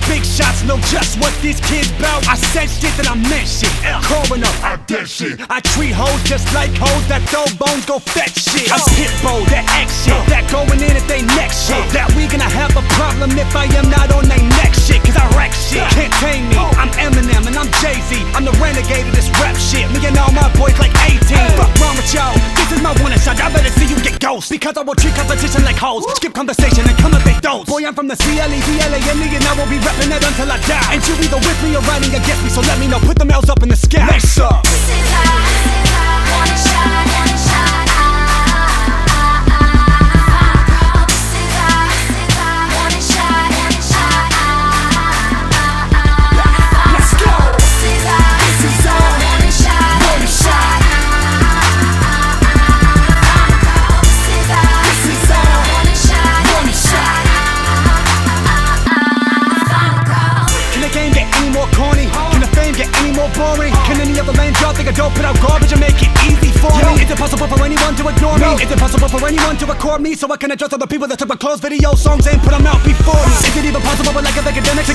big shots know just what these kids bout. I said shit that I meant shit. Calling up, I dead shit. I treat hoes just like hoes that throw bones, go fetch shit. I'm Pitbull, that X shit, that going in at they next shit. That we gonna have a problem if I am not on they next shit. Cause I wreck shit, can't tame me. I'm Eminem and I'm Jay-Z. I'm the renegade of this rap shit. Me and all my boys like 18. Fuck wrong with y'all, this is my one shot. I better see you get ghost, because I will treat competition like hoes. Skip conversation and come if they don't. Boy, I'm from the CLE-DLA-N-E and I will be reppin' that until I die. And you either with me or riding against me, so let me know. Put them L's up in the sky. Next up, this is how, one shot, one shot. boring. Can any other lame job think I don't put out garbage and make it easy for me? Is it possible for anyone to ignore me? Is it possible for anyone to record me so I can address all the people that took my clothes, videos, songs and put them out before me? Is it even possible with lack of academics